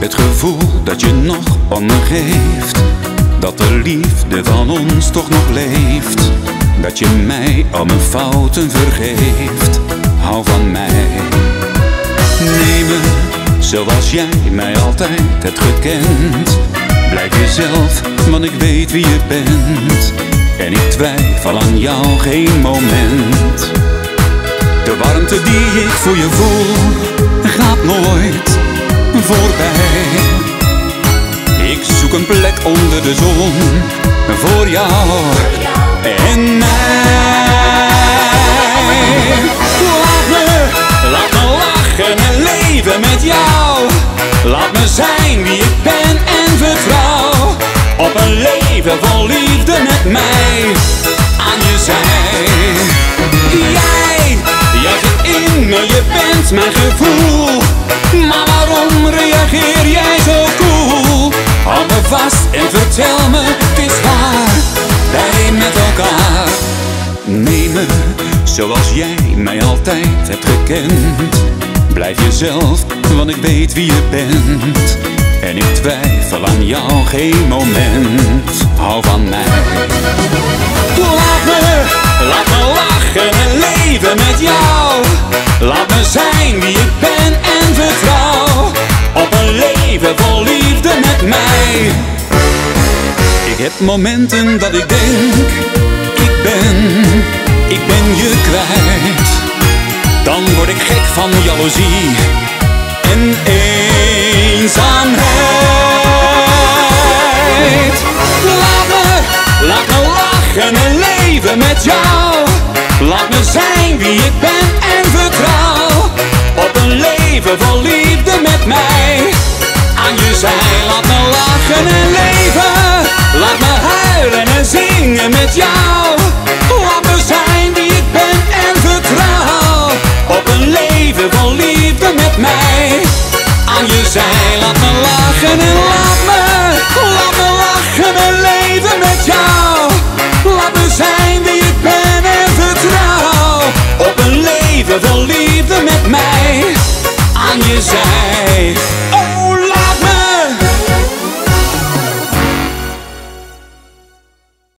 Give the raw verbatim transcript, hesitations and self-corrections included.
Het gevoel dat je nog om me geeft, dat de liefde van ons toch nog leeft, dat je mij al mijn fouten vergeeft. Hou van mij. Neem me zoals jij mij altijd hebt gekend. Blijf jezelf, want ik weet wie je bent. En ik twijfel aan jou geen moment. De warmte die ik voor je voel gaat nooit voorbij. Ik zoek een plek onder de zon voor jou en mij. Laat me, laat me lachen en leven met jou. Laat me zijn wie ik ben en vertrouw op een leven vol liefde met mij aan je zij. Jij, jij zit in me, je bent mijn gevoel. Maar waarom reageer jij zo cool? Hou me vast en vertel me, het is waar, wij met elkaar. Neem me zoals jij mij altijd hebt gekend. Blijf jezelf, want ik weet wie je bent. En ik twijfel aan jou geen moment. Hou van mij. Laat me, laat me lachen en leven met jou. Laat me zijn wie ik ben en vertrouw op een leven vol liefde met mij. Ik heb momenten dat ik denk, ik ben, ik ben je kwijt. Dan word ik gek van jaloezie en eenzaamheid. Laat me, laat me lachen en leven met jou. Laat me zijn wie ik ben en vertrouw op een leven vol liefde met mij aan je zij. Laat me lachen en leven, laat me huilen en zingen met jou. Laat me zijn wie ik ben en vertrouw op een leven vol liefde met mij aan je zij. Laat me lachen en laat me, laat me lachen en leven met jou. Laat me zijn wie ik ben en vertrouw op een leven vol liefde met mij aan je zij.